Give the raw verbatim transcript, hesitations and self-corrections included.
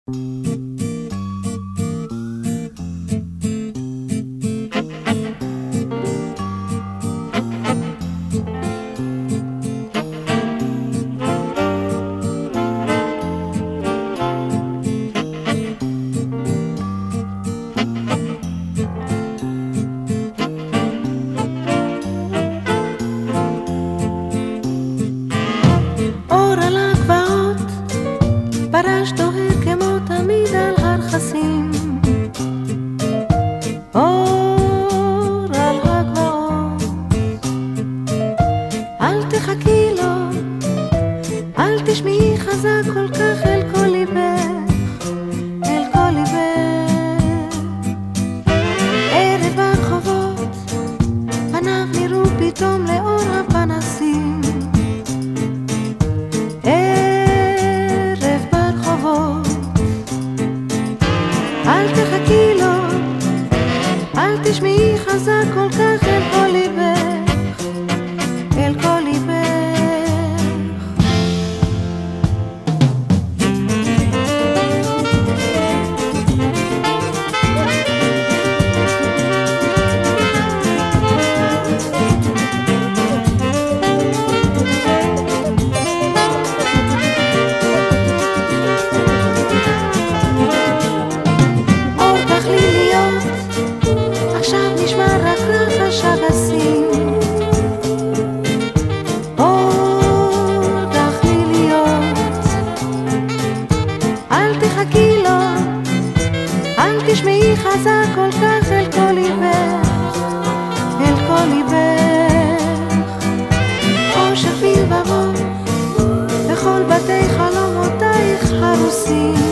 פרש דוהר כמו תמיד על הר חסים, אור על הגבעות. אל תחכי לו, אל תשמעי חזק כל כך אל כל ליבך, אל כל ליבך. ערב ברחובות, פניו נראו פתאום לאור הפנסים, אל תחכי לו, אל תשמעי חזק כל כך אל כל ליבך, אל כל ליבך. עכשיו נשמע רק רחש אגסים, אור גחליליות. אל תחכי לו, אל תשמעי חזק כל כך אל כל ליבך, אל כל ליבך. אושר בלבבו, בכל בתי חלומותייך הרוסים.